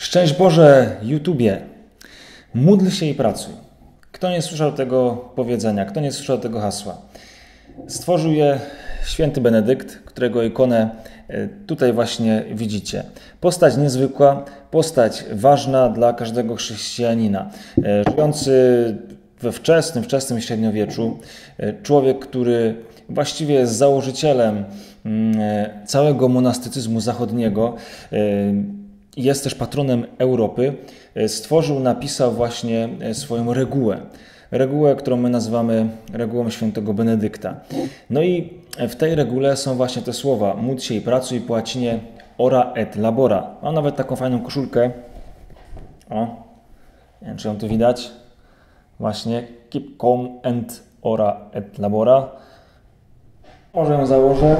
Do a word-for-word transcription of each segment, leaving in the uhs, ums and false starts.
Szczęść Boże, YouTubie. Módl się i pracuj. Kto nie słyszał tego powiedzenia, kto nie słyszał tego hasła? Stworzył je święty Benedykt, którego ikonę tutaj właśnie widzicie. Postać niezwykła, postać ważna dla każdego chrześcijanina. Żyjący we wczesnym, wczesnym średniowieczu, człowiek, który właściwie jest założycielem całego monastycyzmu zachodniego, jest też patronem Europy, stworzył, napisał właśnie swoją regułę. Regułę, którą my nazywamy regułą świętego Benedykta. No i w tej regule są właśnie te słowa: módl się i pracuj, po łacinie ora et labora. Mam nawet taką fajną koszulkę. O, nie wiem, czy ją tu widać. Właśnie keep calm and ora et labora. Może ją założę.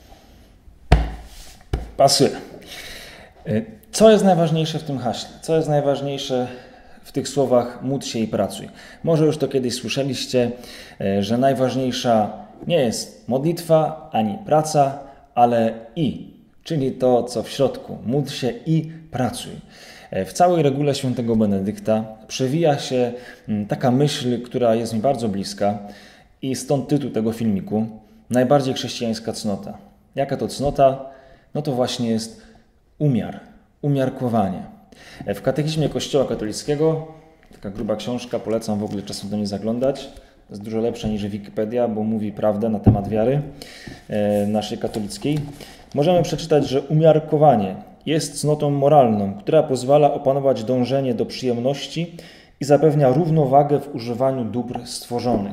Pasuje. Co jest najważniejsze w tym haśle? Co jest najważniejsze w tych słowach módl się i pracuj? Może już to kiedyś słyszeliście, że najważniejsza nie jest modlitwa ani praca, ale i, czyli to, co w środku. Módl się i pracuj. W całej regule świętego Benedykta przewija się taka myśl, która jest mi bardzo bliska i stąd tytuł tego filmiku: najbardziej chrześcijańska cnota. Jaka to cnota? No to właśnie jest umiar, umiarkowanie. W Katechizmie Kościoła Katolickiego, taka gruba książka, polecam w ogóle czasem do niej zaglądać, jest dużo lepsza niż Wikipedia, bo mówi prawdę na temat wiary naszej katolickiej. Możemy przeczytać, że umiarkowanie jest cnotą moralną, która pozwala opanować dążenie do przyjemności i zapewnia równowagę w używaniu dóbr stworzonych.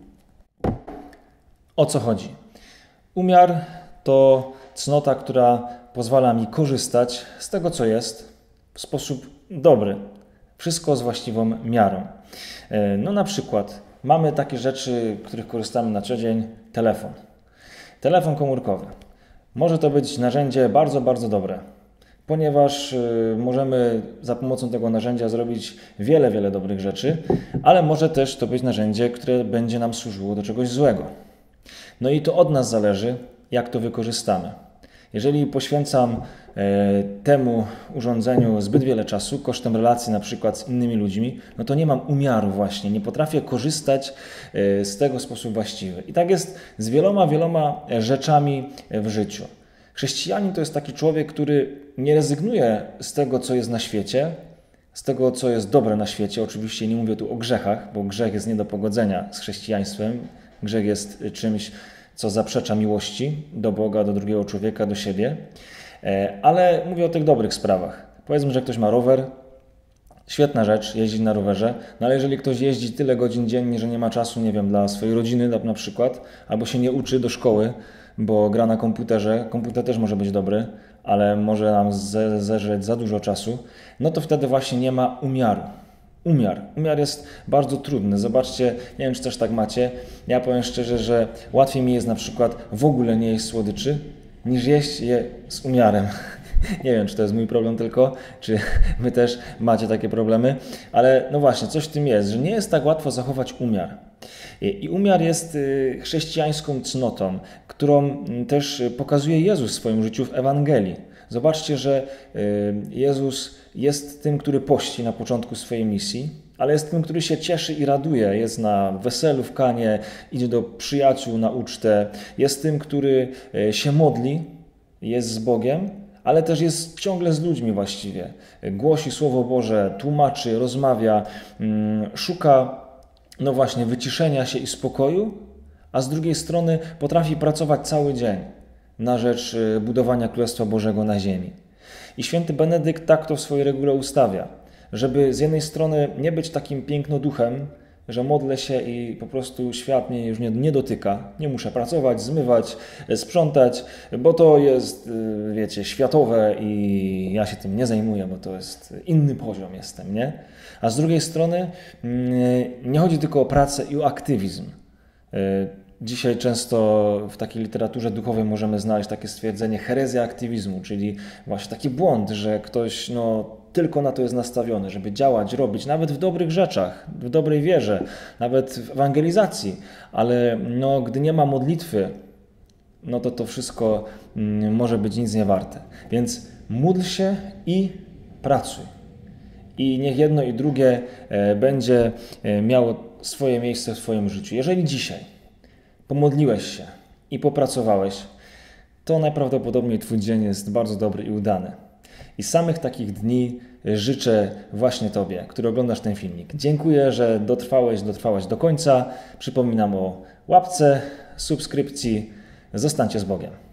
O co chodzi? Umiar to cnota, która pozwala mi korzystać z tego, co jest, w sposób dobry. Wszystko z właściwą miarą. No na przykład mamy takie rzeczy, których korzystamy na co dzień. Telefon. Telefon komórkowy. Może to być narzędzie bardzo, bardzo dobre, ponieważ możemy za pomocą tego narzędzia zrobić wiele, wiele dobrych rzeczy, ale może też to być narzędzie, które będzie nam służyło do czegoś złego. No i to od nas zależy, jak to wykorzystamy. Jeżeli poświęcam temu urządzeniu zbyt wiele czasu, kosztem relacji na przykład z innymi ludźmi, no to nie mam umiaru właśnie, nie potrafię korzystać z tego w sposób właściwy. I tak jest z wieloma, wieloma rzeczami w życiu. Chrześcijanin to jest taki człowiek, który nie rezygnuje z tego, co jest na świecie, z tego, co jest dobre na świecie. Oczywiście nie mówię tu o grzechach, bo grzech jest nie do pogodzenia z chrześcijaństwem. Grzech jest czymś, co zaprzecza miłości do Boga, do drugiego człowieka, do siebie. Ale mówię o tych dobrych sprawach. Powiedzmy, że ktoś ma rower, świetna rzecz, jeździć na rowerze, no ale jeżeli ktoś jeździ tyle godzin dziennie, że nie ma czasu, nie wiem, dla swojej rodziny na przykład, albo się nie uczy do szkoły, bo gra na komputerze, komputer też może być dobry, ale może nam ze- zeżreć za dużo czasu, no to wtedy właśnie nie ma umiaru. Umiar. Umiar jest bardzo trudny. Zobaczcie, nie wiem, czy też tak macie. Ja powiem szczerze, że łatwiej mi jest na przykład w ogóle nie jeść słodyczy, niż jeść je z umiarem. Nie wiem, czy to jest mój problem tylko, czy wy też macie takie problemy, ale no właśnie, coś w tym jest, że nie jest tak łatwo zachować umiar. I umiar jest chrześcijańską cnotą, którą też pokazuje Jezus w swoim życiu w Ewangelii. Zobaczcie, że Jezus jest tym, który pości na początku swojej misji, ale jest tym, który się cieszy i raduje. Jest na weselu w Kanie, idzie do przyjaciół na ucztę. Jest tym, który się modli, jest z Bogiem, ale też jest ciągle z ludźmi właściwie. Głosi Słowo Boże, tłumaczy, rozmawia, szuka, no właśnie, wyciszenia się i spokoju, a z drugiej strony potrafi pracować cały dzień na rzecz budowania Królestwa Bożego na ziemi. I święty Benedykt tak to w swojej regule ustawia, żeby z jednej strony nie być takim pięknoduchem, że modlę się i po prostu świat mnie już nie, nie dotyka. Nie muszę pracować, zmywać, sprzątać, bo to jest, wiecie, światowe i ja się tym nie zajmuję, bo to jest inny poziom jestem, nie? A z drugiej strony nie chodzi tylko o pracę i o aktywizm. Dzisiaj często w takiej literaturze duchowej możemy znaleźć takie stwierdzenie herezja aktywizmu, czyli właśnie taki błąd, że ktoś no, tylko na to jest nastawiony, żeby działać, robić, nawet w dobrych rzeczach, w dobrej wierze, nawet w ewangelizacji, ale no, gdy nie ma modlitwy, no to to wszystko może być nic nie warte. Więc módl się i pracuj. I niech jedno i drugie będzie miało swoje miejsce w Twoim życiu. Jeżeli dzisiaj pomodliłeś się i popracowałeś, to najprawdopodobniej Twój dzień jest bardzo dobry i udany. I samych takich dni życzę właśnie Tobie, który oglądasz ten filmik. Dziękuję, że dotrwałeś, dotrwałaś do końca. Przypominam o łapce, subskrypcji. Zostańcie z Bogiem.